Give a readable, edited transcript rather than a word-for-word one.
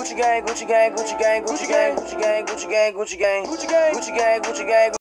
Gucci gang, Gucci gang, Gucci gang, Gucci gang, Gucci gang, Gucci gang, Gucci gang, Gucci gang, Gucci gang, Gucci gang.